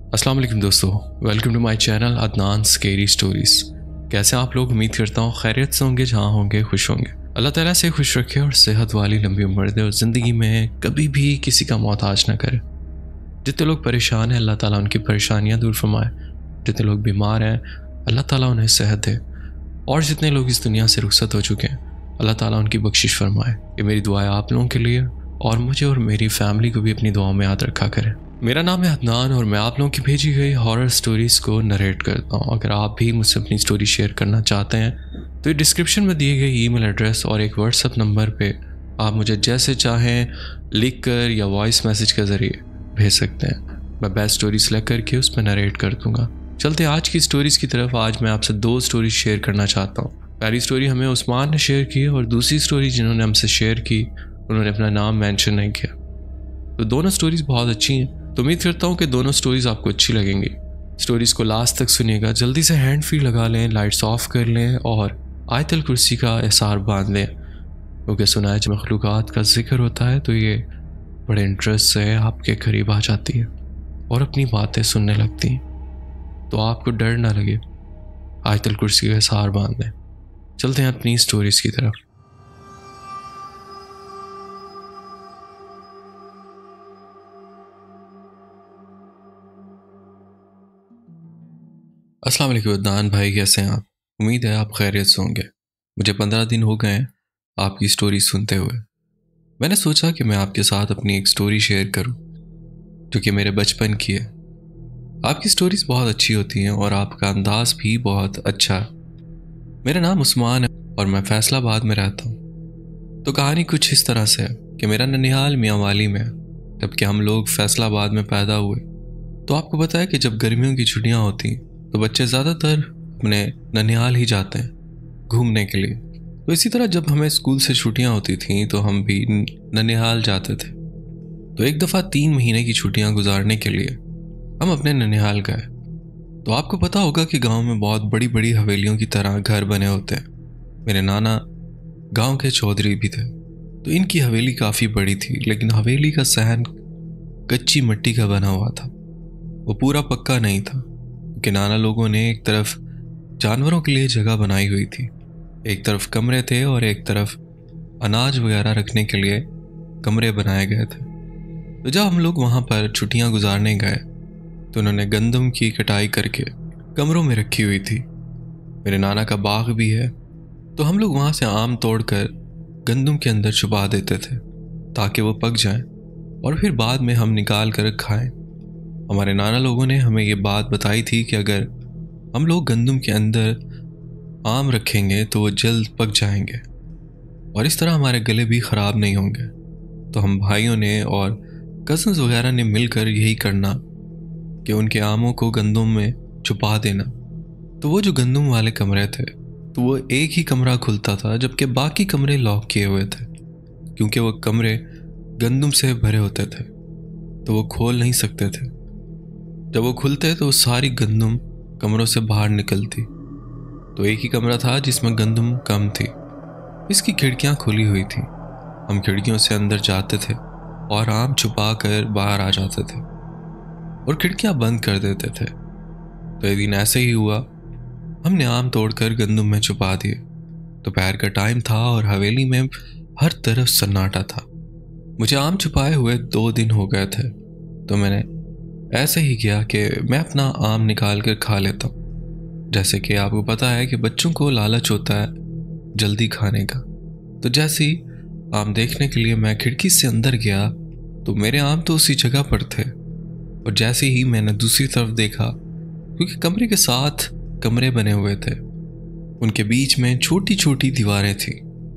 अस्सलाम वालेकुम दोस्तों, welcome to my channel Adnan scary stories. कैसे आप लोग? उम्मीद करता हूँ खैरियत से होंगे, जहाँ होंगे खुश होंगे। अल्लाह ताला से खुश रखे और सेहत वाली लंबी उम्र दे और ज़िंदगी में कभी भी किसी का मोहताज ना करे। जितने लोग परेशान हैं अल्लाह ताला उनकी परेशानियाँ दूर फरमाए। जितने लोग बीमार हैं अल्लाह ताला उन्हें सेहत दे, और जितने लोग इस दुनिया से रुखसत हो चुके हैं अल्लाह ताला उनकी बख्शिश फरमाए। ये मेरी दुआ है आप लोगों के लिए, और मुझे और मेरी फैमिली को भी अपनी दुआओं में याद रखा करें। मेरा नाम है अदनान और मैं आप लोगों की भेजी गई हॉरर स्टोरीज़ को नरेट करता हूँ। अगर आप भी मुझसे अपनी स्टोरी शेयर करना चाहते हैं तो ये डिस्क्रिप्शन में दिए गए ईमेल एड्रेस और एक व्हाट्सएप नंबर पे आप मुझे जैसे चाहें लिख कर या वॉइस मैसेज के ज़रिए भेज सकते हैं। मैं बेस्ट स्टोरी सेलेक्ट करके उस पर नरेट कर दूँगा। चलते आज की स्टोरीज़ की तरफ। आज मैं आपसे 2 स्टोरीज शेयर करना चाहता हूँ। पहली स्टोरी हमें उस्मान ने शेयर की और दूसरी स्टोरी जिन्होंने हमसे शेयर की उन्होंने अपना नाम मेंशन नहीं किया। तो दोनों स्टोरीज़ बहुत अच्छी हैं, तो उम्मीद करता हूँ कि दोनों स्टोरीज़ आपको अच्छी लगेंगी। स्टोरीज़ को लास्ट तक सुनिएगा। जल्दी से हैंड फ्री लगा लें, लाइट्स ऑफ कर लें और आयतल कुर्सी का एहसार बांध लें, क्योंकि सुना है जब मखलूक़ात का जिक्र होता है तो ये बड़े इंटरेस्ट से आपके करीब आ जाती है और अपनी बातें सुनने लगती हैं। तो आपको डर ना लगे, आयतल कुर्सी का एहसार बांध लें। चलते हैं अपनी स्टोरीज़ की तरफ। अस्सलाम वालेकुम अदनान भाई, कैसे हैं आप? उम्मीद है आप खैरियत से होंगे। मुझे 15 दिन हो गए हैं आपकी स्टोरी सुनते हुए। मैंने सोचा कि मैं आपके साथ अपनी एक स्टोरी शेयर करूं जो कि मेरे बचपन की है। आपकी स्टोरीज बहुत अच्छी होती हैं और आपका अंदाज भी बहुत अच्छा है। मेरा नाम उस्मान है और मैं फैसलाबाद में रहता हूँ। तो कहानी कुछ इस तरह से है कि मेरा ननिहाल मियांवाली में है, जबकि हम लोग फैसलाबाद में पैदा हुए। तो आपको पता है कि जब गर्मियों की छुट्टियाँ होती तो बच्चे ज़्यादातर अपने ननिहाल ही जाते हैं घूमने के लिए। तो इसी तरह जब हमें स्कूल से छुट्टियां होती थीं तो हम भी ननिहाल जाते थे। तो एक दफ़ा 3 महीने की छुट्टियां गुजारने के लिए हम अपने ननिहाल गए। तो आपको पता होगा कि गांव में बहुत बड़ी बड़ी हवेलियों की तरह घर बने होते हैं। मेरे नाना गांव के चौधरी भी थे, तो इनकी हवेली काफ़ी बड़ी थी, लेकिन हवेली का सहन कच्ची मिट्टी का बना हुआ था। वो पूरा पक्का नहीं था, कि नाना लोगों ने एक तरफ जानवरों के लिए जगह बनाई हुई थी, एक तरफ कमरे थे और एक तरफ अनाज वगैरह रखने के लिए कमरे बनाए गए थे। तो जब हम लोग वहाँ पर छुट्टियाँ गुजारने गए तो उन्होंने गंदम की कटाई करके कमरों में रखी हुई थी। मेरे नाना का बाग भी है, तो हम लोग वहाँ से आम तोड़कर गंदम के अंदर छुपा देते थे ताकि वो पक जाएं और फिर बाद में हम निकाल कर खाएं। हमारे नाना लोगों ने हमें ये बात बताई थी कि अगर हम लोग गंदम के अंदर आम रखेंगे तो वो जल्द पक जाएंगे और इस तरह हमारे गले भी ख़राब नहीं होंगे। तो हम भाइयों ने और कज़न्स वगैरह ने मिलकर यही करना कि उनके आमों को गंदम में छुपा देना। तो वो जो गंदम वाले कमरे थे तो वो एक ही कमरा खुलता था, जबकि बाकी कमरे लॉक किए हुए थे, क्योंकि वो कमरे गंदम से भरे होते थे तो वो खोल नहीं सकते थे। जब वो खुलते तो सारी गंदम कमरों से बाहर निकलती। तो एक ही कमरा था जिसमें गंदम कम थी, इसकी खिड़कियां खुली हुई थी। हम खिड़कियों से अंदर जाते थे और आम छुपा कर बाहर आ जाते थे और खिड़कियां बंद कर देते थे। तो एक दिन ऐसे ही हुआ, हमने आम तोड़कर गंदम में छुपा दिए। दोपहर का टाइम था और हवेली में हर तरफ सन्नाटा था। मुझे आम छुपाए हुए 2 दिन हो गए थे, तो मैंने ऐसे ही किया कि मैं अपना आम निकाल कर खा लेता हूँ। जैसे कि आपको पता है कि बच्चों को लालच होता है जल्दी खाने का। तो जैसे ही आम देखने के लिए मैं खिड़की से अंदर गया तो मेरे आम तो उसी जगह पर थे, और जैसे ही मैंने दूसरी तरफ देखा, क्योंकि कमरे के साथ कमरे बने हुए थे, उनके बीच में छोटी छोटी दीवारें थी।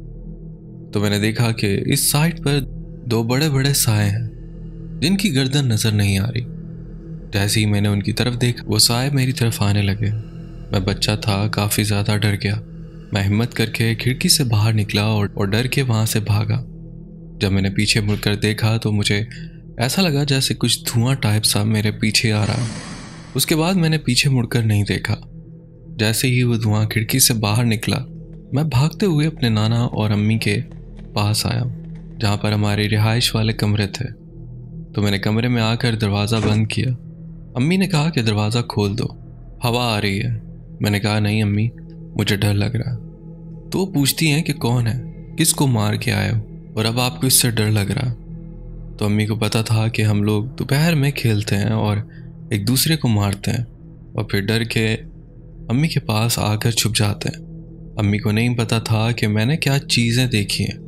तो मैंने देखा कि इस साइड पर 2 बड़े बड़े साए हैं जिनकी गर्दन नज़र नहीं आ रही। जैसे ही मैंने उनकी तरफ देखा वो साए मेरी तरफ आने लगे। मैं बच्चा था, काफ़ी ज़्यादा डर गया। मैं हिम्मत करके खिड़की से बाहर निकला और डर के वहाँ से भागा। जब मैंने पीछे मुड़कर देखा तो मुझे ऐसा लगा जैसे कुछ धुआं टाइप सा मेरे पीछे आ रहा। उसके बाद मैंने पीछे मुड़कर नहीं देखा। जैसे ही वो धुआं खिड़की से बाहर निकला, मैं भागते हुए अपने नाना और अम्मी के पास आया, जहाँ पर हमारे रिहाइश वाले कमरे थे। तो मैंने कमरे में आकर दरवाज़ा बंद किया अम्मी ने कहा कि दरवाज़ा खोल दो, हवा आ रही है। मैंने कहा नहीं अम्मी, मुझे डर लग रहा है। तो वो पूछती हैं कि कौन है, किसको मार के आए हो और अब आपको इससे डर लग रहा। तो अम्मी को पता था कि हम लोग दोपहर में खेलते हैं और एक दूसरे को मारते हैं और फिर डर के अम्मी के पास आकर छुप जाते हैं। अम्मी को नहीं पता था कि मैंने क्या चीज़ें देखी हैं।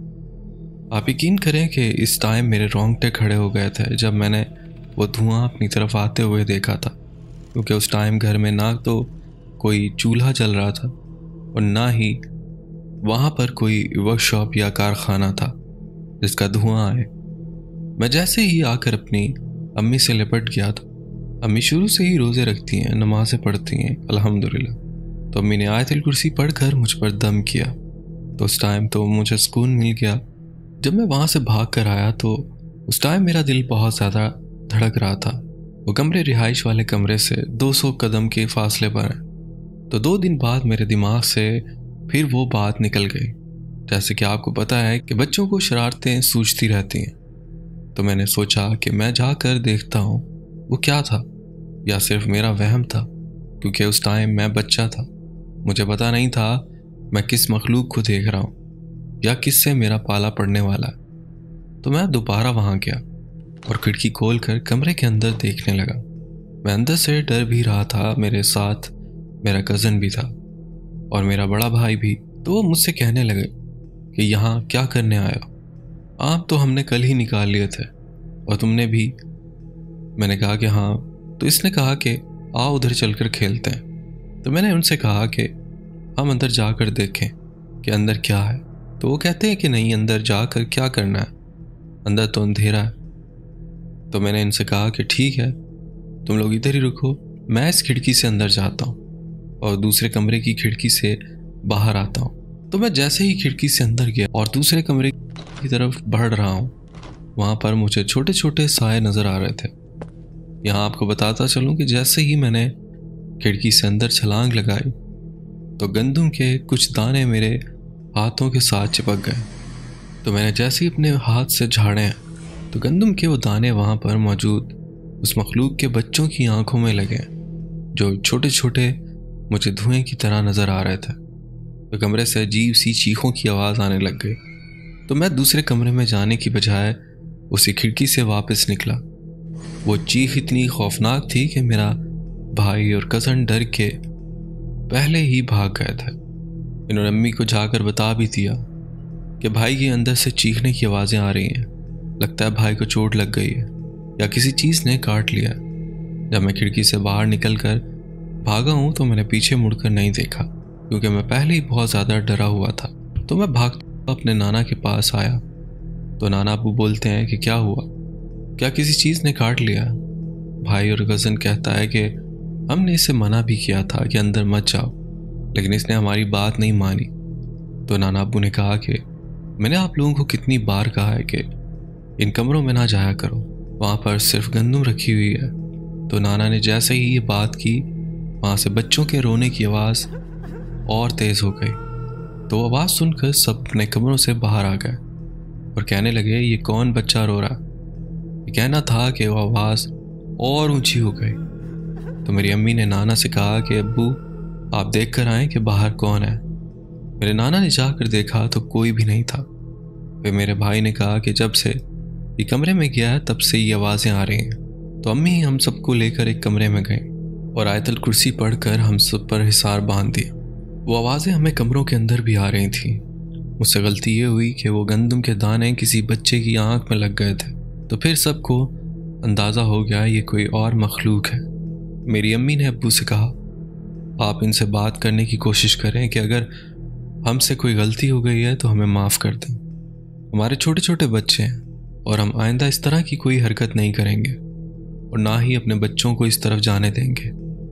आप यकीन करें कि इस टाइम मेरे रोंगटे खड़े हो गए थे जब मैंने वो धुआं अपनी तरफ आते हुए देखा था, क्योंकि उस टाइम घर में ना तो कोई चूल्हा जल रहा था और ना ही वहाँ पर कोई वर्कशॉप या कारखाना था जिसका धुआं आए। मैं जैसे ही आकर अपनी अम्मी से लिपट गया था। अम्मी शुरू से ही रोज़े रखती हैं, नमाज़ें पढ़ती हैं अल्हम्दुलिल्लाह। तो अम्मी ने आयतुल कुर्सी पढ़कर मुझ पर दम किया। तो उस टाइम तो मुझे सुकून मिल गया। जब मैं वहाँ से भाग कर आया तो उस टाइम मेरा दिल बहुत ज़्यादा धड़क रहा था। वो कमरे रिहाइश वाले कमरे से 200 कदम के फासले पर है। तो 2 दिन बाद मेरे दिमाग से फिर वो बात निकल गई। जैसे कि आपको पता है कि बच्चों को शरारतें सूझती रहती हैं। तो मैंने सोचा कि मैं जाकर देखता हूँ वो क्या था, या सिर्फ मेरा वहम था, क्योंकि उस टाइम मैं बच्चा था। मुझे पता नहीं था मैं किस मखलूक को देख रहा हूँ या किससे मेरा पाला पड़ने वाला है। तो मैं दोबारा वहाँ गया और खिड़की खोलकर कमरे के अंदर देखने लगा। मैं अंदर से डर भी रहा था। मेरे साथ मेरा कज़न भी था और मेरा बड़ा भाई भी। तो वो मुझसे कहने लगे कि यहाँ क्या करने आए हो, आम तो हमने कल ही निकाल लिए थे और तुमने भी। मैंने कहा कि हाँ। तो इसने कहा कि आओ उधर चलकर खेलते हैं। तो मैंने उनसे कहा कि हम अंदर जाकर देखें कि अंदर क्या है। तो वो कहते हैं कि नहीं, अंदर जाकर क्या करना है, अंदर तो अंधेरा है। तो मैंने इनसे कहा कि ठीक है, तुम लोग इधर ही रुको, मैं इस खिड़की से अंदर जाता हूँ और दूसरे कमरे की खिड़की से बाहर आता हूँ। तो मैं जैसे ही खिड़की से अंदर गया और दूसरे कमरे की तरफ बढ़ रहा हूँ, वहाँ पर मुझे छोटे छोटे साए नज़र आ रहे थे। यहाँ आपको बताता चलूँ कि जैसे ही मैंने खिड़की से अंदर छलांग लगाई तो गंदम के कुछ दाने मेरे हाथों के साथ चिपक गए। तो मैंने जैसे ही अपने हाथ से झाड़े तो गंदम के वो दाने वहाँ पर मौजूद उस मखलूक के बच्चों की आंखों में लगे, जो छोटे छोटे मुझे धुएं की तरह नज़र आ रहे थे। तो कमरे से अजीब सी चीखों की आवाज़ आने लग गई। तो मैं दूसरे कमरे में जाने की बजाय उसी खिड़की से वापस निकला। वो चीख इतनी खौफनाक थी कि मेरा भाई और कज़न डर के पहले ही भाग गए थे। इन्होंने अम्मी को जाकर बता भी दिया कि भाई के अंदर से चीखने की आवाज़ें आ रही हैं, लगता है भाई को चोट लग गई है या किसी चीज़ ने काट लिया। जब मैं खिड़की से बाहर निकलकर भागा हूँ तो मैंने पीछे मुड़कर नहीं देखा, क्योंकि मैं पहले ही बहुत ज़्यादा डरा हुआ था। तो मैं भागता अपने नाना के पास आया। तो नाना अब्बू बोलते हैं कि क्या हुआ, क्या किसी चीज़ ने काट लिया। भाई और कज़न कहता है कि हमने इसे मना भी किया था कि अंदर मत जाओ, लेकिन इसने हमारी बात नहीं मानी। तो नाना अब्बू ने कहा कि मैंने आप लोगों को कितनी बार कहा है कि इन कमरों में ना जाया करो, वहाँ पर सिर्फ गंदम रखी हुई है। तो नाना ने जैसे ही ये बात की, वहाँ से बच्चों के रोने की आवाज़ और तेज़ हो गई। तो आवाज़ सुनकर सब अपने कमरों से बाहर आ गए और कहने लगे ये कौन बच्चा रो रहा। ये कहना था कि वो आवाज़ और ऊंची हो गई। तो मेरी अम्मी ने नाना से कहा कि अब्बू आप देख कर आएँ कि बाहर कौन है। मेरे नाना ने जाकर देखा तो कोई भी नहीं था। फिर मेरे भाई ने कहा कि जब से ये कमरे में गया है तब से ये आवाज़ें आ रही हैं। तो अम्मी हम सबको लेकर एक कमरे में गई और आयतल कुर्सी पढ़कर हम सब पर हिसार बांध दिया। वो आवाज़ें हमें कमरों के अंदर भी आ रही थीं। मुझसे गलती ये हुई कि वो गंदम के दाने किसी बच्चे की आंख में लग गए थे। तो फिर सबको अंदाज़ा हो गया ये कोई और मखलूक है। मेरी अम्मी ने अब्बू से कहा आप इनसे बात करने की कोशिश करें कि अगर हमसे कोई गलती हो गई है तो हमें माफ़ कर दें। हमारे छोटे छोटे बच्चे हैं और हम आइंदा इस तरह की कोई हरकत नहीं करेंगे और ना ही अपने बच्चों को इस तरफ जाने देंगे।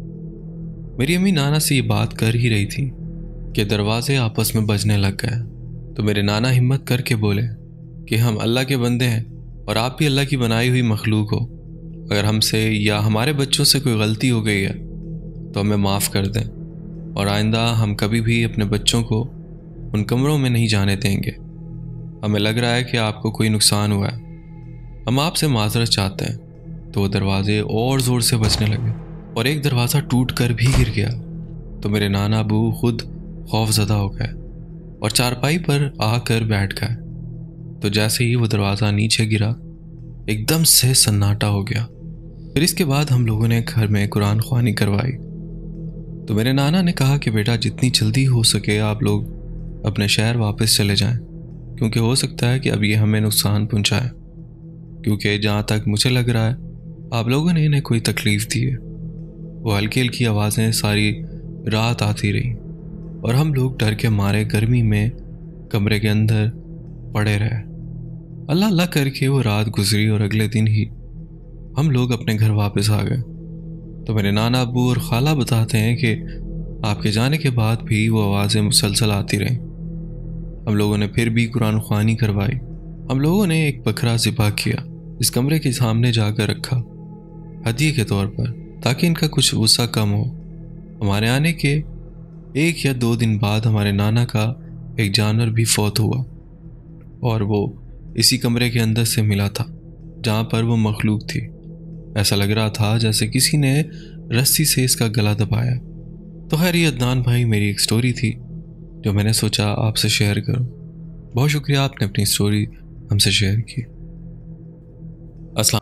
मेरी अम्मी नाना से ये बात कर ही रही थी कि दरवाजे आपस में बजने लग गए। तो मेरे नाना हिम्मत करके बोले कि हम अल्लाह के बंदे हैं और आप भी अल्लाह की बनाई हुई मखलूक हो। अगर हमसे या हमारे बच्चों से कोई गलती हो गई है तो हमें माफ़ कर दें और आइंदा हम कभी भी अपने बच्चों को उन कमरों में नहीं जाने देंगे। हमें लग रहा है कि आपको कोई नुकसान हुआ है, हम आपसे माजरत चाहते हैं। तो वो दरवाजे और ज़ोर से बजने लगे और एक दरवाज़ा टूट कर भी गिर गया। तो मेरे नाना अबू खुद खौफजदा हो गए और चारपाई पर आकर बैठ गए। तो जैसे ही वो दरवाज़ा नीचे गिरा, एकदम से सन्नाटा हो गया। फिर इसके बाद हम लोगों ने घर में कुरान ख्वानी करवाई। तो मेरे नाना ने कहा कि बेटा, जितनी जल्दी हो सके आप लोग अपने शहर वापस चले जाएं, क्योंकि हो सकता है कि अब ये हमें नुकसान पहुंचाए, क्योंकि जहाँ तक मुझे लग रहा है आप लोगों ने इन्हें कोई तकलीफ़ दी है। वो हल्की हल्की आवाज़ें सारी रात आती रही और हम लोग डर के मारे गर्मी में कमरे के अंदर पड़े रहे। अल्लाह अल्लाह करके वो रात गुजरी और अगले दिन ही हम लोग अपने घर वापस आ गए। तो मेरे नाना अब्बू और खाला बताते हैं कि आपके जाने के बाद भी वो आवाज़ें मुसलसल आती रहीं। हम लोगों ने फिर भी कुरान ख्वानी करवाई। हम लोगों ने एक बकरा ज़िबा किया, इस कमरे के सामने जाकर रखा हदिये के तौर पर, ताकि इनका कुछ गुस्सा कम हो। हमारे आने के 1 या 2 दिन बाद हमारे नाना का एक जानवर भी फौत हुआ और वो इसी कमरे के अंदर से मिला था जहाँ पर वो मखलूक थी। ऐसा लग रहा था जैसे किसी ने रस्सी से इसका गला दबाया। तो खैर, ये अदनान भाई मेरी एक स्टोरी थी जो मैंने सोचा आपसे शेयर करूं। बहुत शुक्रिया, आपने अपनी स्टोरी हमसे शेयर की। अस्सलाम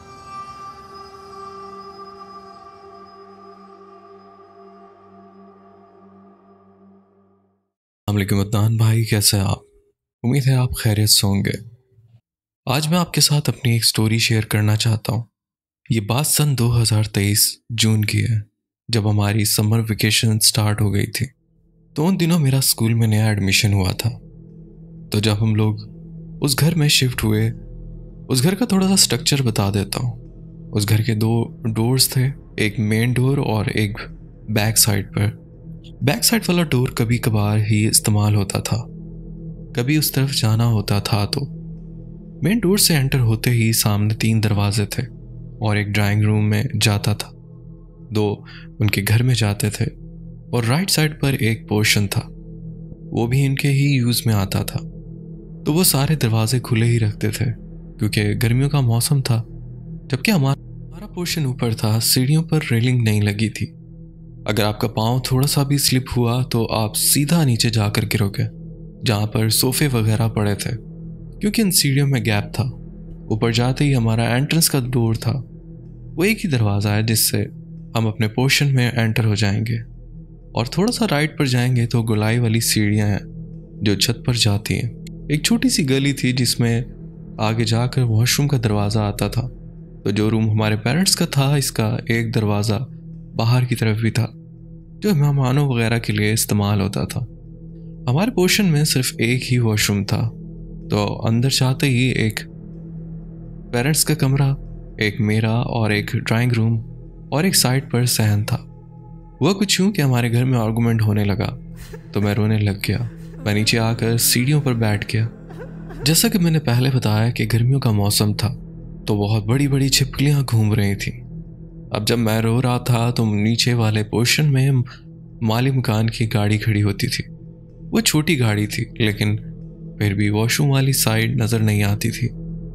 वालेकुम अदनान भाई, कैसे हैं आप? उम्मीद है आप खैरियत से होंगे। आज मैं आपके साथ अपनी एक स्टोरी शेयर करना चाहता हूँ। ये बात सन 2023 जून की है, जब हमारी समर वेकेशन स्टार्ट हो गई थी। तो उन दिनों मेरा स्कूल में नया एडमिशन हुआ था। तो जब हम लोग उस घर में शिफ्ट हुए, उस घर का थोड़ा सा स्ट्रक्चर बता देता हूँ। उस घर के 2 डोर्स थे, एक मेन डोर और एक बैक साइड पर। बैक साइड वाला डोर कभी कभार ही इस्तेमाल होता था, कभी उस तरफ जाना होता था। तो मेन डोर से एंटर होते ही सामने 3 दरवाजे थे और एक ड्राइंग रूम में जाता था, 2 उनके घर में जाते थे और राइट साइड पर एक पोर्शन था, वो भी इनके ही यूज़ में आता था। तो वो सारे दरवाजे खुले ही रखते थे क्योंकि गर्मियों का मौसम था। जबकि हमारा पोर्शन ऊपर था, सीढ़ियों पर रेलिंग नहीं लगी थी। अगर आपका पाँव थोड़ा सा भी स्लिप हुआ तो आप सीधा नीचे जाकर गिरोगे, जहाँ पर सोफे वगैरह पड़े थे, क्योंकि इन सीढ़ियों में गैप था। ऊपर जाते ही हमारा एंट्रेंस का डोर था, वो एक ही दरवाज़ा है जिससे हम अपने पोर्शन में एंटर हो जाएंगे। और थोड़ा सा राइट पर जाएंगे तो गोलाई वाली सीढ़ियाँ हैं जो छत पर जाती हैं। एक छोटी सी गली थी जिसमें आगे जाकर वॉशरूम का दरवाज़ा आता था। तो जो रूम हमारे पेरेंट्स का था, इसका एक दरवाज़ा बाहर की तरफ भी था जो मेहमानों वगैरह के लिए इस्तेमाल होता था। हमारे पोर्शन में सिर्फ एक ही वॉशरूम था। तो अंदर जाते ही एक पेरेंट्स का कमरा, एक मेरा और एक ड्राइंग रूम और एक साइड पर सहन था। वह कुछ यूँ कि हमारे घर में आर्गूमेंट होने लगा तो मैं रोने लग गया। मैं नीचे आकर सीढ़ियों पर बैठ गया। जैसा कि मैंने पहले बताया कि गर्मियों का मौसम था, तो बहुत बड़ी बड़ी छिपकलियाँ घूम रही थी। अब जब मैं रो रहा था तो नीचे वाले पोर्शन में माली मकान की गाड़ी खड़ी होती थी। वो छोटी गाड़ी थी, लेकिन फिर भी वॉशरूम वाली साइड नज़र नहीं आती थी।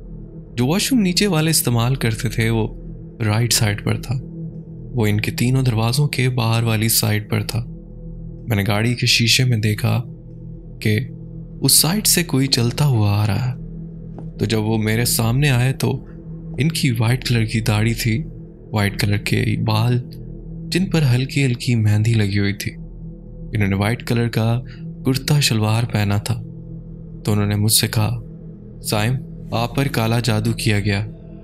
जो वॉशरूम नीचे वाले इस्तेमाल करते थे वो राइट साइड पर था, वो इनके 3 दरवाज़ों के बाहर वाली साइड पर था। मैंने गाड़ी के शीशे में देखा कि उस साइड से कोई चलता हुआ आ रहा है। तो जब वो मेरे सामने आए तो इनकी वाइट कलर की दाढ़ी थी, वाइट कलर के बाल जिन पर हल्की हल्की मेहंदी लगी हुई थी। इन्होंने वाइट कलर का कुर्ता शलवार पहना था। तो उन्होंने मुझसे कहा, साइम, आप पर काला जादू किया गया।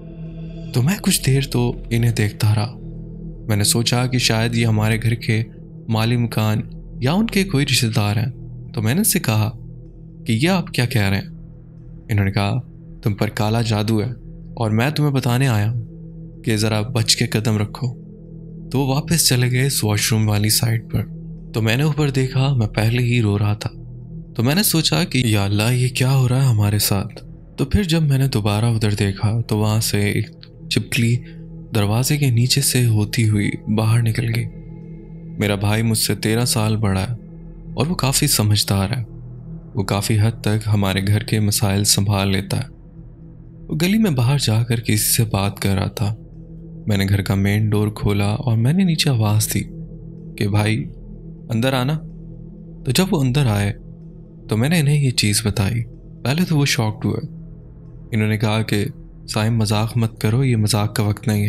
तो मैं कुछ देर तो इन्हें देखता रहा। मैंने सोचा कि शायद ये हमारे घर के माली मकान या उनके कोई रिश्तेदार हैं। तो मैंने उससे कहा कि ये आप क्या कह रहे हैं? इन्होंने कहा, तुम पर काला जादू है और मैं तुम्हें बताने आया हूँ कि ज़रा बच के कदम रखो। तो वो वापस चले गए इस वॉशरूम वाली साइड पर। तो मैंने ऊपर देखा, मैं पहले ही रो रहा था। तो मैंने सोचा कि या अल्लाह, ये क्या हो रहा है हमारे साथ। तो फिर जब मैंने दोबारा उधर देखा तो वहाँ से एक छिपकली दरवाजे के नीचे से होती हुई बाहर निकल गई। मेरा भाई मुझसे 13 साल बड़ा है और वो काफ़ी समझदार है। वो काफ़ी हद तक हमारे घर के मसाइल संभाल लेता है। वो गली में बाहर जाकर किसी से बात कर रहा था। मैंने घर का मेन डोर खोला और मैंने नीचे आवाज़ दी कि भाई अंदर आना। तो जब वो अंदर आए तो मैंने इन्हें ये चीज़ बताई। पहले तो वो शॉक्ड हुए। इन्होंने कहा कि साइम मजाक मत करो, ये मजाक का वक्त नहीं है,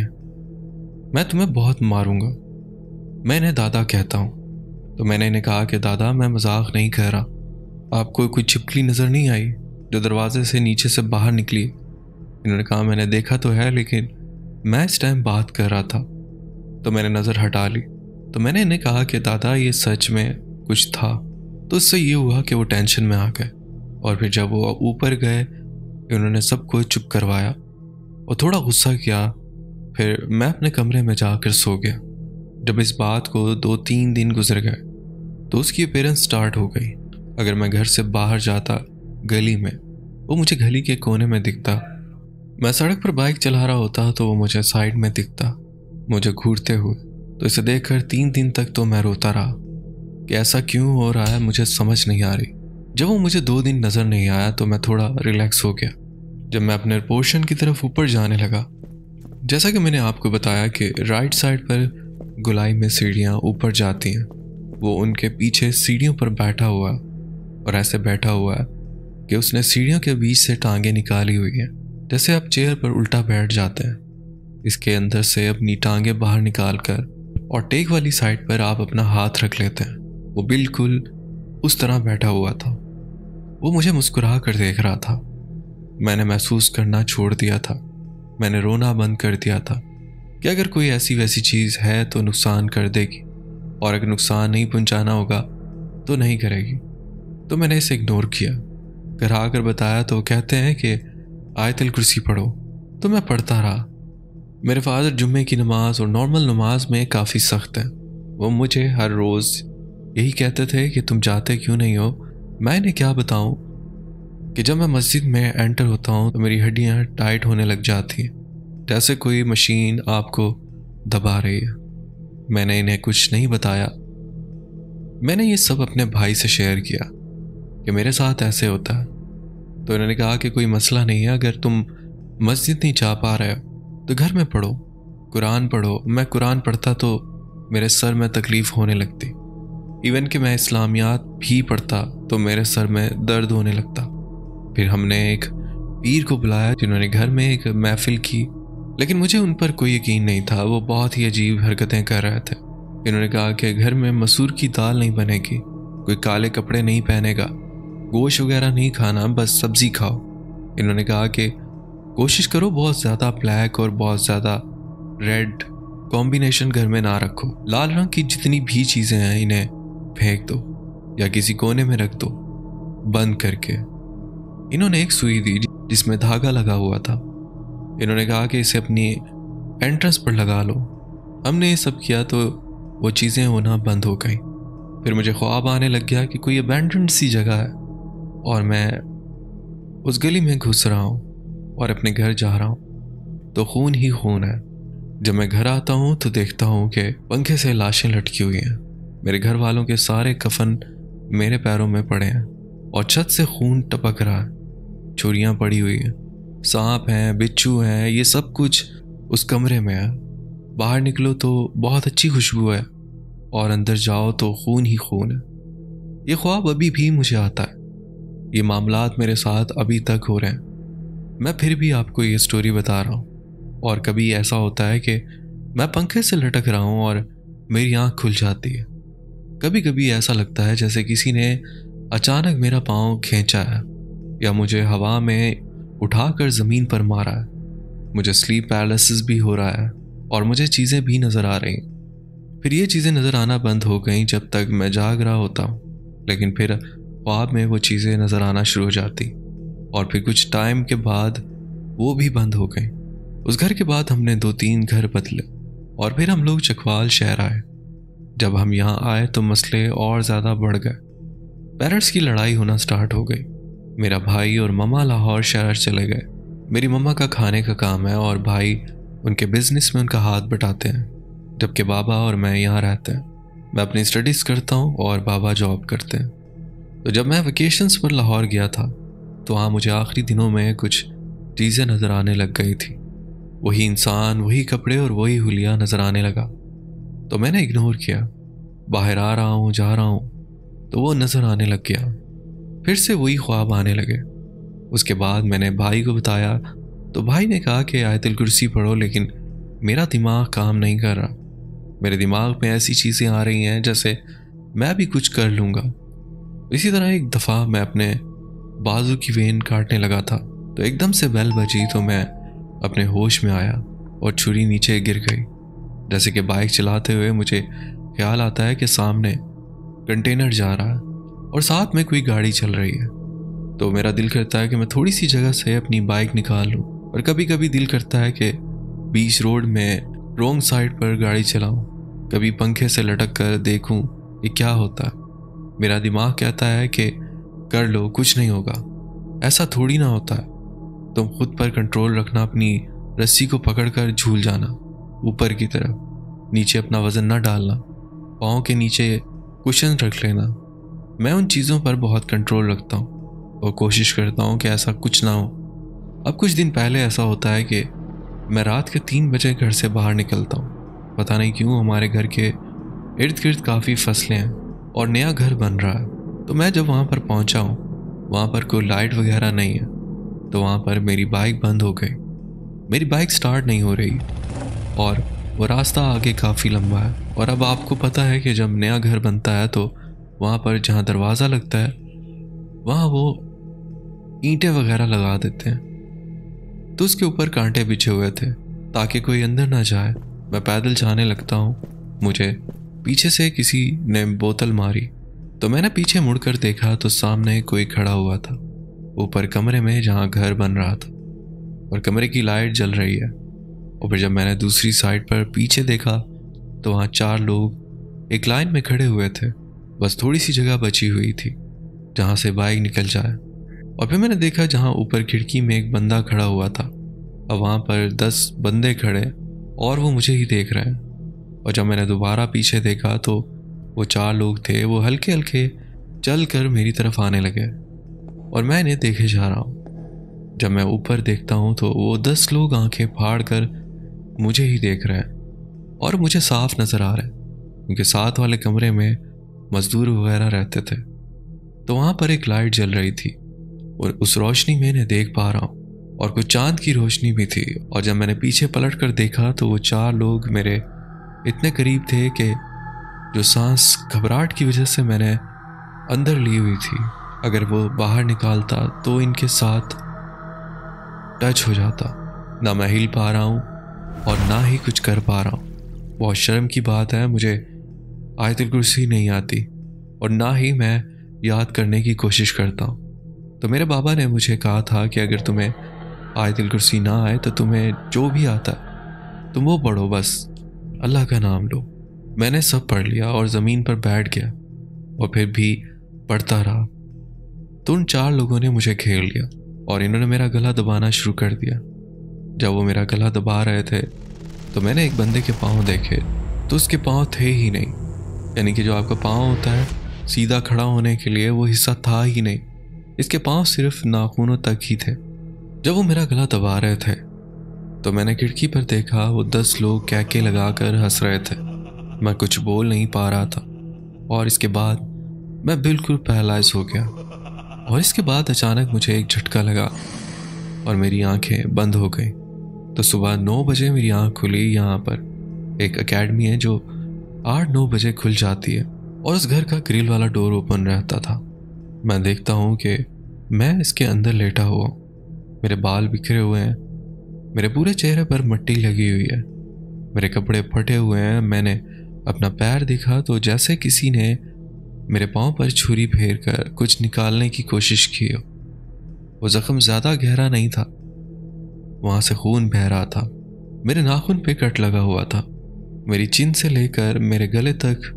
मैं तुम्हें बहुत मारूंगा। मैं इन्हें दादा कहता हूँ। तो मैंने इन्हें कहा कि दादा मैं मजाक नहीं कह रहा, आपको कोई छिपकली नज़र नहीं आई जो दरवाजे से नीचे से बाहर निकली? इन्होंने कहा मैंने देखा तो है, लेकिन मैं इस टाइम बात कर रहा था। तो मैंने नज़र हटा ली। तो मैंने इन्हें कहा कि दादा ये सच में कुछ था। तो इससे ये हुआ कि वो टेंशन में आ गए और फिर जब वो ऊपर गए उन्होंने सबको चुप करवाया और थोड़ा गुस्सा किया। फिर मैं अपने कमरे में जाकर सो गया। जब इस बात को 2-3 दिन गुजर गए तो उसकी अपीयरेंस स्टार्ट हो गई। अगर मैं घर से बाहर जाता गली में, वो मुझे गली के कोने में दिखता। मैं सड़क पर बाइक चला रहा होता तो वो मुझे साइड में दिखता, मुझे घूरते हुए। तो इसे देखकर 3 दिन तक तो मैं रोता रहा कि ऐसा क्यों हो रहा है, मुझे समझ नहीं आ रही। जब वो मुझे 2 दिन नज़र नहीं आया तो मैं थोड़ा रिलैक्स हो गया। जब मैं अपने पोर्शन की तरफ ऊपर जाने लगा, जैसा कि मैंने आपको बताया कि राइट साइड पर गुलाई में सीढ़ियाँ ऊपर जाती हैं, वो उनके पीछे सीढ़ियों पर बैठा हुआ और ऐसे बैठा हुआ है कि उसने सीढ़ियों के बीच से टांगें निकाली हुई हैं, जैसे आप चेयर पर उल्टा बैठ जाते हैं। इसके अंदर से अपनी टांगें बाहर निकाल कर और टेक वाली साइड पर आप अपना हाथ रख लेते हैं। वो बिल्कुल उस तरह बैठा हुआ था। वो मुझे मुस्कुरा कर देख रहा था। मैंने महसूस करना छोड़ दिया था, मैंने रोना बंद कर दिया था कि अगर कोई ऐसी वैसी चीज़ है तो नुकसान कर देगी और अगर नुकसान नहीं पहुंचाना होगा तो नहीं करेगी। तो मैंने इसे इग्नोर किया। घर आकर बताया तो कहते हैं कि आयतल कुर्सी पढ़ो, तो मैं पढ़ता रहा। मेरे फादर जुम्मे की नमाज और नॉर्मल नमाज में काफ़ी सख्त हैं। वो मुझे हर रोज़ यही कहते थे कि तुम जाते क्यों नहीं हो। मैं इन्हें क्या बताऊं कि जब मैं मस्जिद में एंटर होता हूं तो मेरी हड्डियां टाइट होने लग जाती हैं, जैसे कोई मशीन आपको दबा रही है। मैंने इन्हें कुछ नहीं बताया। मैंने ये सब अपने भाई से शेयर किया कि मेरे साथ ऐसे होता है। तो इन्होंने कहा कि कोई मसला नहीं है, अगर तुम मस्जिद नहीं जा पा रहे हो तो घर में पढ़ो, कुरान पढ़ो। मैं कुरान पढ़ता तो मेरे सर में तकलीफ़ होने लगती। इवन कि मैं इस्लामियात भी पढ़ता तो मेरे सर में दर्द होने लगता। फिर हमने एक पीर को बुलाया जिन्होंने घर में एक महफिल की, लेकिन मुझे उन पर कोई यकीन नहीं था। वो बहुत ही अजीब हरकतें कर रहे थे। इन्होंने कहा कि घर में मसूर की दाल नहीं बनेगी, कोई काले कपड़े नहीं पहनेगा, गोश्त वगैरह नहीं खाना, बस सब्जी खाओ। इन्होंने कहा कि कोशिश करो बहुत ज़्यादा ब्लैक और बहुत ज़्यादा रेड कॉम्बिनेशन घर में ना रखो। लाल रंग की जितनी भी चीज़ें हैं इन्हें फेंक दो या किसी कोने में रख दो बंद करके। इन्होंने एक सुई दी जिसमें धागा लगा हुआ था। इन्होंने कहा कि इसे अपनी एंट्रेंस पर लगा लो। हमने ये सब किया तो वो चीज़ें होना बंद हो गई। फिर मुझे ख्वाब आने लग गया कि कोई अबैंडन्ड सी जगह है और मैं उस गली में घुस रहा हूँ और अपने घर जा रहा हूँ तो खून ही खून है। जब मैं घर आता हूँ तो देखता हूँ कि पंखे से लाशें लटकी हुई हैं। मेरे घर वालों के सारे कफन मेरे पैरों में पड़े हैं और छत से खून टपक रहा है। छुरियाँ पड़ी हुई हैं, सांप हैं, बिच्छू हैं, ये सब कुछ उस कमरे में है। बाहर निकलो तो बहुत अच्छी खुशबू है और अंदर जाओ तो खून ही खून है। ये ख्वाब अभी भी मुझे आता है। ये मामलात मेरे साथ अभी तक हो रहे हैं। मैं फिर भी आपको ये स्टोरी बता रहा हूँ। और कभी ऐसा होता है कि मैं पंखे से लटक रहा हूँ और मेरी आँख खुल जाती है। कभी कभी ऐसा लगता है जैसे किसी ने अचानक मेरा पाँव खींचा है या मुझे हवा में उठाकर ज़मीन पर मारा है। मुझे स्लीप पैरालिसिस भी हो रहा है और मुझे चीज़ें भी नज़र आ रही हैं। फिर ये चीज़ें नज़र आना बंद हो गई जब तक मैं जाग रहा होता हूँ, लेकिन फिर ख्वाब में वो चीज़ें नज़र आना शुरू हो जाती और फिर कुछ टाइम के बाद वो भी बंद हो गई। उस घर के बाद हमने 2-3 घर बदले और फिर हम लोग चकवाल शहर आए। जब हम यहाँ आए तो मसले और ज़्यादा बढ़ गए। पेरेंट्स की लड़ाई होना स्टार्ट हो गई। मेरा भाई और मम्मा लाहौर शहर चले गए। मेरी मम्मा का खाने का काम है और भाई उनके बिजनेस में उनका हाथ बटाते हैं, जबकि बाबा और मैं यहाँ रहते हैं। मैं अपनी स्टडीज़ करता हूँ और बाबा जॉब करते हैं। तो जब मैं वेकेशंस पर लाहौर गया था तो वहाँ मुझे आखिरी दिनों में कुछ चीज़ें नज़र आने लग गई थी। वही इंसान, वही कपड़े और वही हुलिया नजर आने लगा। तो मैंने इग्नोर किया। बाहर आ रहा हूँ, जा रहा हूँ, तो वो नजर आने लग गया। फिर से वही ख्वाब आने लगे। उसके बाद मैंने भाई को बताया, तो भाई ने कहा कि आयतुल कुर्सी पढ़ो, लेकिन मेरा दिमाग काम नहीं कर रहा। मेरे दिमाग में ऐसी चीज़ें आ रही हैं जैसे मैं भी कुछ कर लूँगा। इसी तरह एक दफ़ा मैं अपने बाजू की वेन काटने लगा था, तो एकदम से बेल बजी, तो मैं अपने होश में आया और छुरी नीचे गिर गई। जैसे कि बाइक चलाते हुए मुझे ख्याल आता है कि सामने कंटेनर जा रहा है और साथ में कोई गाड़ी चल रही है। तो मेरा दिल करता है कि मैं थोड़ी सी जगह से अपनी बाइक निकाल लूँ, और कभी कभी दिल करता है कि बीच रोड में रॉन्ग साइड पर गाड़ी चलाऊं, कभी पंखे से लटक कर देखूं ये क्या होता है। मेरा दिमाग कहता है कि कर लो, कुछ नहीं होगा। ऐसा थोड़ी ना होता है। तुम खुद पर कंट्रोल रखना, अपनी रस्सी को पकड़कर झूल जाना ऊपर की तरफ, नीचे अपना वजन ना डालना, पाँव के नीचे कुशन रख लेना। मैं उन चीज़ों पर बहुत कंट्रोल रखता हूँ और कोशिश करता हूँ कि ऐसा कुछ ना हो। अब कुछ दिन पहले ऐसा होता है कि मैं रात के 3 बजे घर से बाहर निकलता हूँ। पता नहीं क्यों हमारे घर के इर्द गिर्द काफ़ी फसलें हैं और नया घर बन रहा है। तो मैं जब वहाँ पर पहुँचा हूँ, वहाँ पर कोई लाइट वगैरह नहीं है। तो वहाँ पर मेरी बाइक बंद हो गई। मेरी बाइक स्टार्ट नहीं हो रही और वो रास्ता आगे काफ़ी लंबा है। और अब आपको पता है कि जब नया घर बनता है तो वहाँ पर जहाँ दरवाज़ा लगता है वहाँ वो ईंटें वगैरह लगा देते हैं। तो उसके ऊपर कांटे बिछे हुए थे ताकि कोई अंदर ना जाए। मैं पैदल जाने लगता हूँ। मुझे पीछे से किसी ने बोतल मारी, तो मैंने पीछे मुड़कर देखा तो सामने कोई खड़ा हुआ था ऊपर कमरे में जहाँ घर बन रहा था, और कमरे की लाइट जल रही है। और फिर जब मैंने दूसरी साइड पर पीछे देखा तो वहाँ 4 लोग एक लाइन में खड़े हुए थे। बस थोड़ी सी जगह बची हुई थी जहाँ से बाइक निकल जाए। और फिर मैंने देखा जहाँ ऊपर खिड़की में एक बंदा खड़ा हुआ था, अब वहाँ पर 10 बंदे खड़े और वो मुझे ही देख रहे हैं। और जब मैंने दोबारा पीछे देखा तो वो 4 लोग थे, वो हल्के हल्के चल कर मेरी तरफ आने लगे और मैं इन्हें देखे जा रहा हूँ। जब मैं ऊपर देखता हूँ तो वो 10 लोग आंखें फाड़ कर मुझे ही देख रहे हैं और मुझे साफ नज़र आ रहा है क्योंकि साथ वाले कमरे में मजदूर वगैरह रहते थे। तो वहाँ पर एक लाइट जल रही थी और उस रोशनी में इन्हें देख पा रहा हूँ, और कुछ चांद की रोशनी भी थी। और जब मैंने पीछे पलट कर देखा तो वो 4 लोग मेरे इतने करीब थे कि जो सांस घबराहट की वजह से मैंने अंदर ली हुई थी, अगर वो बाहर निकालता तो इनके साथ टच हो जाता। ना मैं हिल पा रहा हूँ और ना ही कुछ कर पा रहा हूँ। बहुत शर्म की बात है, मुझे आयतुल कुर्सी नहीं आती और ना ही मैं याद करने की कोशिश करता हूँ। तो मेरे बाबा ने मुझे कहा था कि अगर तुम्हें आयतुल कुर्सी ना आए तो तुम्हें जो भी आता है तुम वो पढ़ो, बस अल्लाह का नाम लो। मैंने सब पढ़ लिया और ज़मीन पर बैठ गया और फिर भी पढ़ता रहा। तो उन 4 लोगों ने मुझे घेर लिया और इन्होंने मेरा गला दबाना शुरू कर दिया। जब वो मेरा गला दबा रहे थे तो मैंने एक बंदे के पाँव देखे तो उसके पाँव थे ही नहीं, यानी कि जो आपका पाँव होता है सीधा खड़ा होने के लिए वो हिस्सा था ही नहीं। इसके पाँव सिर्फ नाखूनों तक ही थे। जब वो मेरा गला दबा रहे थे तो मैंने खिड़की पर देखा, वो 10 लोग कैके लगाकर हंस रहे थे। मैं कुछ बोल नहीं पा रहा था और इसके बाद मैं बिल्कुल पैरालाइज हो गया। और इसके बाद अचानक मुझे एक झटका लगा और मेरी आंखें बंद हो गई। तो सुबह 9 बजे मेरी आंख खुली। यहाँ पर एक एकेडमी है जो 8-9 बजे खुल जाती है और उस घर का ग्रिल वाला डोर ओपन रहता था। मैं देखता हूँ कि मैं इसके अंदर लेटा हुआ, मेरे बाल बिखरे हुए हैं, मेरे पूरे चेहरे पर मिट्टी लगी हुई है, मेरे कपड़े फटे हुए हैं। मैंने अपना पैर देखा तो जैसे किसी ने मेरे पाँव पर छुरी फेर कर कुछ निकालने की कोशिश की हो। वो जख्म ज़्यादा गहरा नहीं था, वहाँ से खून बह रहा था। मेरे नाखून पे कट लगा हुआ था, मेरी चिन से लेकर मेरे गले तक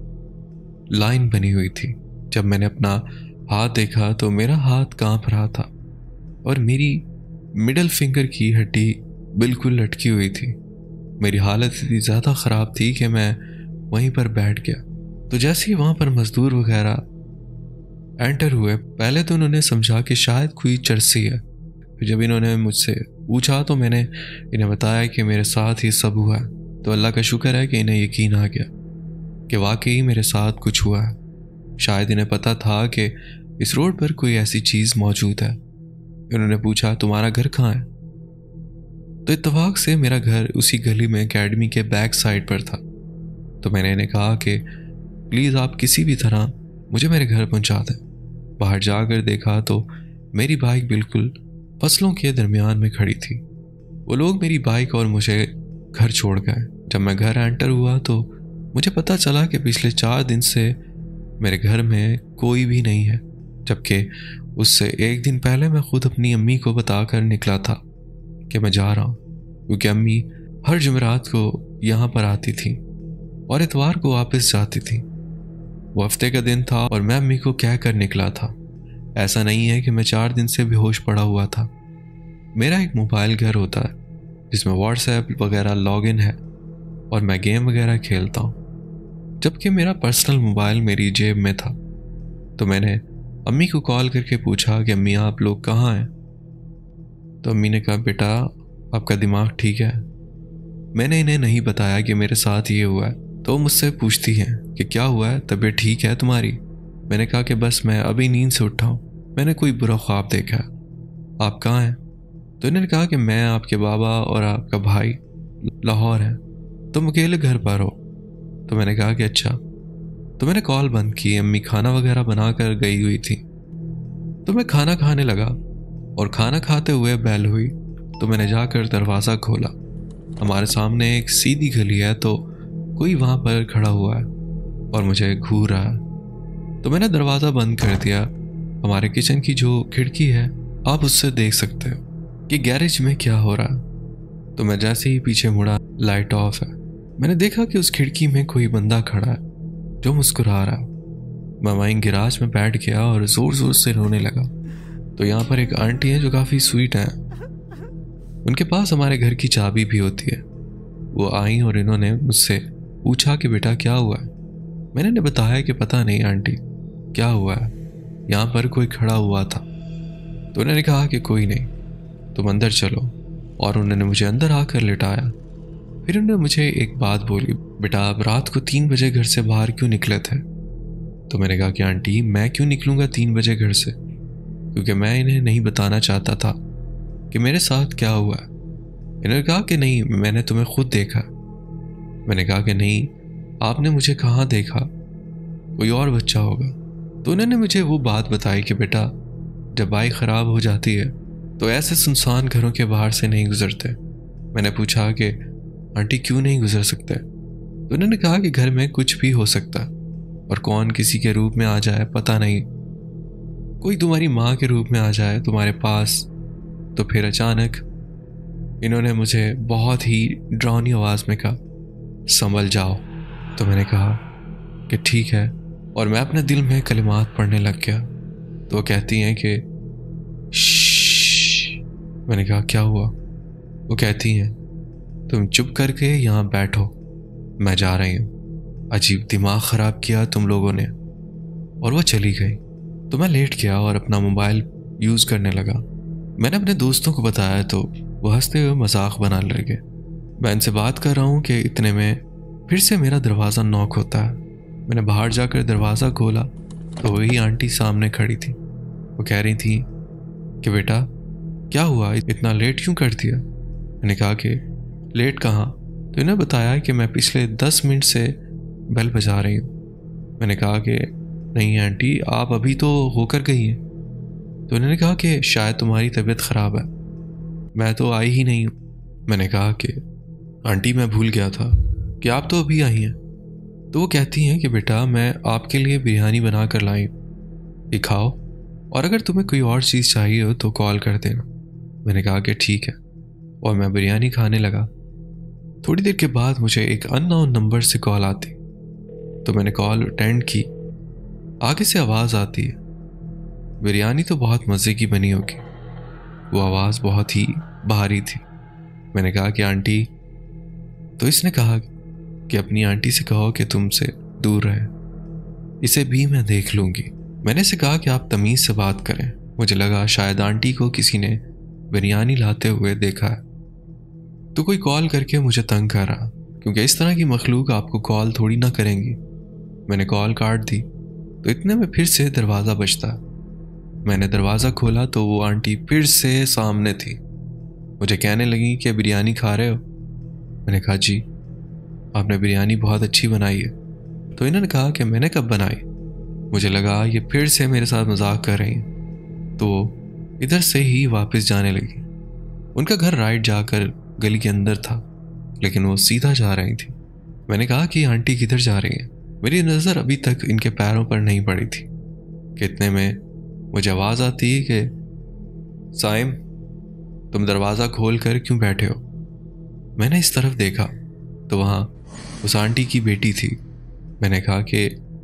लाइन बनी हुई थी। जब मैंने अपना हाथ देखा तो मेरा हाथ कांप रहा था और मेरी मिडल फिंगर की हड्डी बिल्कुल लटकी हुई थी। मेरी हालत इतनी ज़्यादा ख़राब थी कि मैं वहीं पर बैठ गया। तो जैसे ही वहाँ पर मज़दूर वगैरह एंटर हुए, पहले तो उन्होंने समझा कि शायद कोई चरसी है, फिर जब इन्होंने मुझसे पूछा तो मैंने इन्हें बताया कि मेरे साथ ही सब हुआ है। तो अल्लाह का शुक्र है कि इन्हें यकीन आ गया कि वाकई मेरे साथ कुछ हुआ है। शायद इन्हें पता था कि इस रोड पर कोई ऐसी चीज़ मौजूद है। इन्होंने पूछा तुम्हारा घर कहाँ है? तो इत्तेफाक से मेरा घर उसी गली में एकेडमी के बैक साइड पर था। तो मैंने इन्हें कहा कि प्लीज़ आप किसी भी तरह मुझे मेरे घर पहुंचा दें। बाहर जाकर देखा तो मेरी बाइक बिल्कुल फसलों के दरमियान में खड़ी थी। वो लोग मेरी बाइक और मुझे घर छोड़ गए। जब मैं घर एंटर हुआ तो मुझे पता चला कि पिछले 4 दिन से मेरे घर में कोई भी नहीं है, जबकि उससे 1 दिन पहले मैं खुद अपनी अम्मी को बताकर निकला था कि मैं जा रहा हूँ, क्योंकि अम्मी हर जुमेरात को यहाँ पर आती थी और इतवार को वापस जाती थी। वो हफ्ते का दिन था और मैं अम्मी को कह कर निकला था। ऐसा नहीं है कि मैं 4 दिन से बेहोश पड़ा हुआ था। मेरा एक मोबाइल घर होता है जिसमें व्हाट्सएप वगैरह लॉगिन है और मैं गेम वगैरह खेलता हूँ, जबकि मेरा पर्सनल मोबाइल मेरी जेब में था। तो मैंने अम्मी को कॉल करके पूछा कि अम्मी आप लोग कहाँ हैं? तो अम्मी ने कहा बेटा आपका दिमाग ठीक है। मैंने इन्हें नहीं बताया कि मेरे साथ ये हुआ है। तो मुझसे पूछती हैं कि क्या हुआ है, तबीयत ठीक है तुम्हारी? मैंने कहा कि बस मैं अभी नींद से उठा हूँ, मैंने कोई बुरा ख्वाब देखा है। आप कहाँ हैं? तो इन्होंने कहा कि मैं, आपके बाबा और आपका भाई लाहौर हैं, तुम अकेले घर पर हो। तो मैंने कहा कि अच्छा। तो मैंने कॉल बंद की। अम्मी खाना वगैरह बना कर गई हुई थी। तो मैं खाना खाने लगा और खाना खाते हुए बेल हुई तो मैंने जाकर दरवाज़ा खोला। हमारे सामने एक सीधी गली है तो कोई वहाँ पर खड़ा हुआ है और मुझे घूर रहा है। तो मैंने दरवाज़ा बंद कर दिया। हमारे किचन की जो खिड़की है आप उससे देख सकते हो कि गैरेज में क्या हो रहा है। तो मैं जैसे ही पीछे मुड़ा, लाइट ऑफ है। मैंने देखा कि उस खिड़की में कोई बंदा खड़ा है जो मुस्कुरा रहा है। मैं वहीं गिराज में बैठ गया और ज़ोर ज़ोर से रोने लगा। तो यहाँ पर एक आंटी है जो काफ़ी स्वीट है, उनके पास हमारे घर की चाबी भी होती है। वो आई और इन्होंने मुझसे पूछा कि बेटा क्या हुआ है? मैंने इन्हें बताया कि पता नहीं आंटी क्या हुआ है, यहाँ पर कोई खड़ा हुआ था। तो उन्होंने कहा कि कोई नहीं, तुम अंदर चलो, और उन्होंने मुझे अंदर आकर लिटाया। फिर उन्होंने मुझे एक बात बोली, बेटा आप रात को 3 बजे घर से बाहर क्यों निकले थे? तो मैंने कहा कि आंटी मैं क्यों निकलूँगा 3 बजे घर से, क्योंकि मैं इन्हें नहीं बताना चाहता था कि मेरे साथ क्या हुआ है। इन्होंने कहा कि नहीं मैंने तुम्हें खुद देखा। मैंने कहा कि नहीं आपने मुझे कहाँ देखा, कोई और बच्चा होगा। तो उन्होंने मुझे वो बात बताई कि बेटा जब बाइक ख़राब हो जाती है तो ऐसे सुनसान घरों के बाहर से नहीं गुजरते। मैंने पूछा कि आंटी क्यों नहीं गुजर सकते? तो उन्होंने कहा कि घर में कुछ भी हो सकता है और कौन किसी के रूप में आ जाए पता नहीं। कोई तुम्हारी माँ के रूप में आ जाए तुम्हारे पास। तो फिर अचानक इन्होंने मुझे बहुत ही डरावनी आवाज़ में कहा संभल जाओ। तो मैंने कहा कि ठीक है, और मैं अपने दिल में कलिमात पढ़ने लग गया। तो वो कहती हैं कि श्श्श। मैंने कहा क्या हुआ? वो कहती हैं तुम चुप करके यहाँ बैठो, मैं जा रही हूँ। अजीब दिमाग ख़राब किया तुम लोगों ने। और वो चली गई। तो मैं लेट गया और अपना मोबाइल यूज़ करने लगा। मैंने अपने दोस्तों को बताया तो वो हंसते हुए मजाक बना लगे। मैं इनसे बात कर रहा हूँ कि इतने में फिर से मेरा दरवाज़ा नॉक होता है। मैंने बाहर जाकर दरवाज़ा खोला तो वही आंटी सामने खड़ी थी। वो कह रही थी कि बेटा क्या हुआ, इतना लेट क्यों कर दिया? मैंने कहा कि लेट कहाँ? तो इन्हें बताया कि मैं पिछले 10 मिनट से बेल बजा रही हूँ। मैंने कहा कि नहीं आंटी आप अभी तो होकर गई हैं। तो उन्होंने कहा कि शायद तुम्हारी तबीयत ख़राब है, मैं तो आई ही नहीं हूँ। मैंने कहा कि आंटी मैं भूल गया था कि आप तो अभी आई हैं। तो वो कहती हैं कि बेटा मैं आपके लिए बिरयानी बना कर लाई हूँ, ये खाओ, और अगर तुम्हें कोई और चीज़ चाहिए हो तो कॉल कर देना। मैंने कहा कि ठीक है, और मैं बिरयानी खाने लगा। थोड़ी देर के बाद मुझे एक अननोन नंबर से कॉल आती। तो मैंने कॉल अटेंड की। आगे से आवाज़ आती है, बिरयानी तो बहुत मज़े की बनी होगी। वो आवाज़ बहुत ही भारी थी। मैंने कहा कि आंटी, तो इसने कहा कि अपनी आंटी से कहो कि तुमसे दूर रहे, इसे भी मैं देख लूँगी। मैंने इसे कहा कि आप तमीज़ से बात करें। मुझे लगा शायद आंटी को किसी ने बिरयानी लाते हुए देखा है। तो कोई कॉल करके मुझे तंग कर रहा, क्योंकि इस तरह की मखलूक आपको कॉल थोड़ी ना करेंगी। मैंने कॉल काट दी तो इतने में फिर से दरवाज़ा बजता। मैंने दरवाज़ा खोला तो वो आंटी फिर से सामने थी। मुझे कहने लगी कि बिरयानी खा रहे हो? मैंने कहा जी। आपने बिरयानी बहुत अच्छी बनाई है। तो इन्होंने कहा कि मैंने कब बनाई? मुझे लगा ये फिर से मेरे साथ मजाक कर रही हैं, तो इधर से ही वापस जाने लगी। उनका घर राइट जाकर गली के अंदर था, लेकिन वो सीधा जा रही थी। मैंने कहा कि आंटी किधर जा रही हैं? मेरी नज़र अभी तक इनके पैरों पर नहीं पड़ी थी कि इतने में मुझे आवाज़ आती है कि साइम, तुम दरवाज़ा खोल कर क्यों बैठे हो? मैंने इस तरफ देखा तो वहाँ उस आंटी की बेटी थी। मैंने कहा कि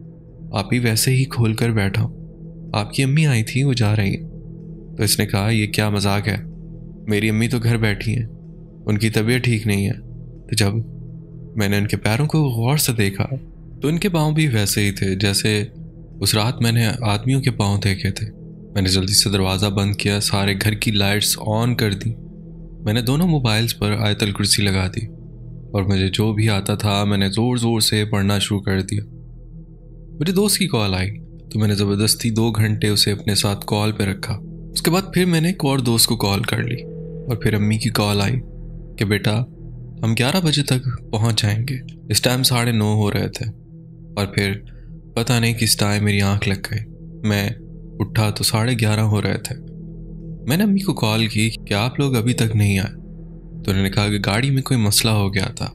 आप ही वैसे ही खोल कर बैठा हूँ, आपकी अम्मी आई थी, वो जा रही हैं। तो इसने कहा ये क्या मजाक है? मेरी अम्मी तो घर बैठी हैं, उनकी तबीयत ठीक नहीं है। तो जब मैंने उनके पैरों को गौर से देखा तो उनके पाँव भी वैसे ही थे जैसे उस रात मैंने आदमियों के पाँव देखे थे। मैंने जल्दी से दरवाज़ा बंद किया, सारे घर की लाइट्स ऑन कर दी। मैंने दोनों मोबाइल्स पर आयतल कुर्सी लगा दी और मुझे जो भी आता था मैंने ज़ोर ज़ोर से पढ़ना शुरू कर दिया। मेरे दोस्त की कॉल आई तो मैंने ज़बरदस्ती 2 घंटे उसे अपने साथ कॉल पे रखा। उसके बाद फिर मैंने एक और दोस्त को कॉल कर ली और फिर अम्मी की कॉल आई कि बेटा हम 11 बजे तक पहुंच जाएंगे। इस टाइम 9:30 हो रहे थे और फिर पता नहीं किस टाइम मेरी आंख लग गई। मैं उठा तो 11:30 हो रहे थे। मैंने अम्मी को कॉल की कि आप लोग अभी तक नहीं आए। तो उन्होंने कहा कि गाड़ी में कोई मसला हो गया था,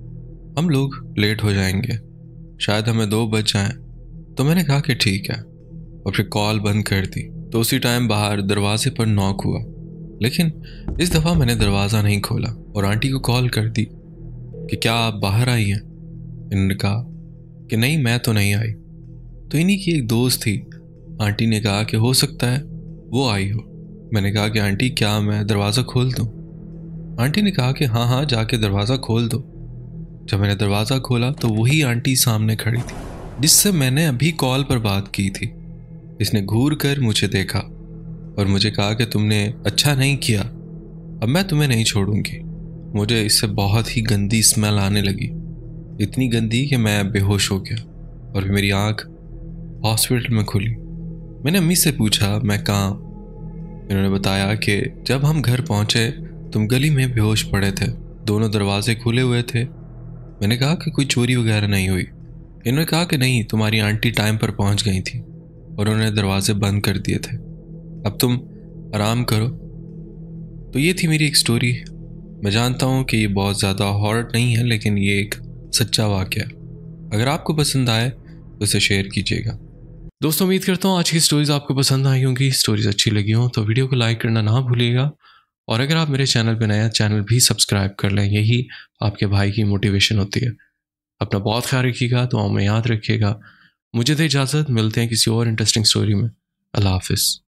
हम लोग लेट हो जाएंगे, शायद हमें 2 बज जाएं। तो मैंने कहा कि ठीक है और फिर कॉल बंद कर दी। तो उसी टाइम बाहर दरवाजे पर नॉक हुआ, लेकिन इस दफ़ा मैंने दरवाज़ा नहीं खोला और आंटी को कॉल कर दी कि क्या आप बाहर आई हैं? इन्होंने कहा कि नहीं, मैं तो नहीं आई। तो इन्हीं की एक दोस्त थी। आंटी ने कहा कि हो सकता है वो आई हो। मैंने कहा कि आंटी क्या मैं दरवाज़ा खोल दूँ? आंटी ने कहा कि हाँ हाँ, जाके दरवाज़ा खोल दो। जब मैंने दरवाज़ा खोला तो वही आंटी सामने खड़ी थी जिससे मैंने अभी कॉल पर बात की थी। इसने घूर कर मुझे देखा और मुझे कहा कि तुमने अच्छा नहीं किया, अब मैं तुम्हें नहीं छोड़ूंगी। मुझे इससे बहुत ही गंदी स्मेल आने लगी, इतनी गंदी कि मैं बेहोश हो गया और फिर मेरी आंख हॉस्पिटल में खुली। मैंने अम्मी से पूछा मैं कहाँ? इन्होंने बताया कि जब हम घर पहुंचे तुम गली में बेहोश पड़े थे, दोनों दरवाजे खुले हुए थे। मैंने कहा कि कोई चोरी वगैरह नहीं हुई। इन्होंने कहा कि नहीं, तुम्हारी आंटी टाइम पर पहुंच गई थी और उन्होंने दरवाजे बंद कर दिए थे, अब तुम आराम करो। तो ये थी मेरी एक स्टोरी। मैं जानता हूँ कि ये बहुत ज़्यादा हॉरर नहीं है, लेकिन ये एक सच्चा वाक़या। अगर आपको पसंद आए तो इसे शेयर कीजिएगा। दोस्तों, उम्मीद करता हूँ आज की स्टोरीज आपको पसंद आई होंगी। स्टोरीज अच्छी लगी हो तो वीडियो को लाइक करना ना भूलिएगा और अगर आप मेरे चैनल पर नया, चैनल भी सब्सक्राइब कर लें, यही आपके भाई की मोटिवेशन होती है। अपना बहुत ख्याल रखिएगा, दुआओं में याद रखिएगा। मुझे दे इजाज़त, मिलते हैं किसी और इंटरेस्टिंग स्टोरी में। अल्लाह हाफिज़।